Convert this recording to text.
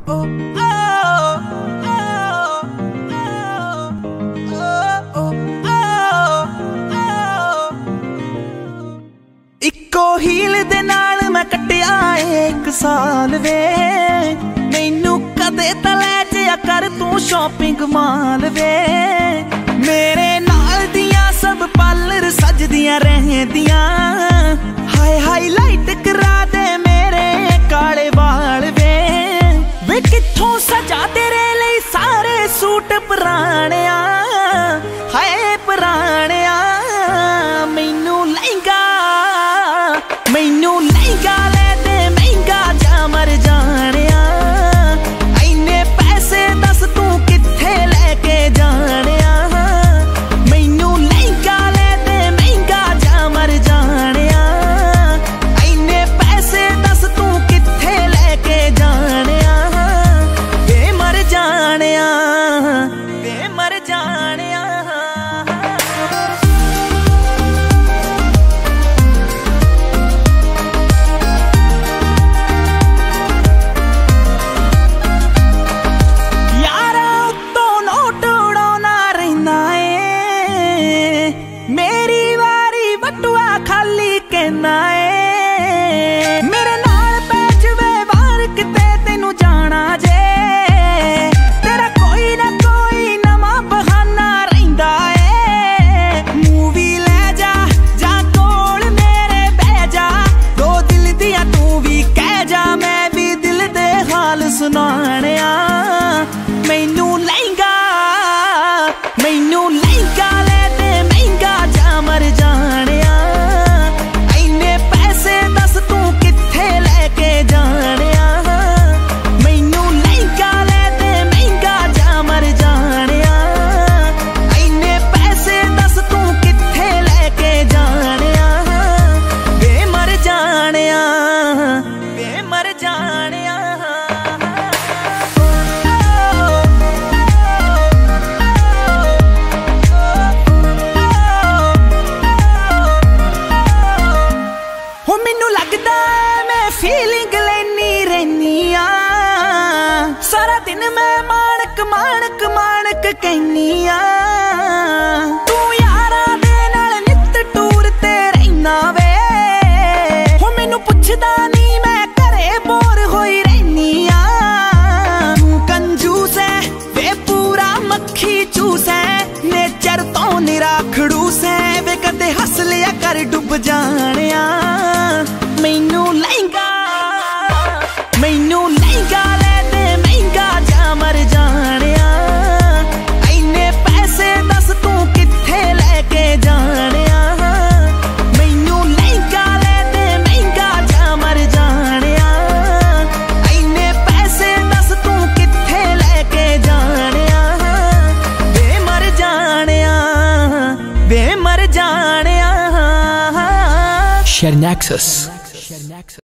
इक्को हील दे नाल मैं कट्टिया 1 साल वे। मैनू कदे तां लै जाया कर तू शॉपिंग माल वे। मेरे नाल दियां सब पार्लर सजदियां रहंदियां। हाय हाईलाइट करा दे मेरे काले वाल वे। वे कित्थों सजा तेरे लई सारे सूट पुराणिया। हाय पुराणिया मैनू लहंगा ले दे महंगा जा मर जानिया। इन्ने पैसे दस तू कित्थे लेके जानिया। मैनू लहंगा ले दे महंगा जा मर जानिया। इन्ने पैसे दस तू कित्थे लेके जानिया। वे मर जानिया वे मर जानिया। मेरे नाल पै जवे वार किते तेनू जाना जे। तेरा कोई ना कोई नवा बहाना रहिंदा ए। मूवी ले जा कोल मेरे बह जा। 2 दिल दियां तू भी कह जा मैं भी दिल दे हाल सुनाणिया। मैनू लहंगा ले दे महंगा जा मर जानिया। फीलिंग लेनी रहनी आ। सारा दिन मैं माणक कहनी आ। तू यारा दे नाल नित टूर ते रहना वे। हो मैनू पुछदा नहीं मैं घरे बोर होई रहनी आ। तू कंजूस है वे पूरा मक्खी चूस है। नेचर तो निरा खड़ूस है वे कदे हस लिया कर डुब जानिया। मैनू लहंगा ले दे महंगा जा मर जानिया। इन्ने पैसे दस तू कित्थे लेके जानिया। मैनू लहंगा ले दे महंगा जा मर जानिया। इन्ने पैसे दस तू कित्थे लेके जानिया। वे मर जानिया वे मर जानिया। Sharing Access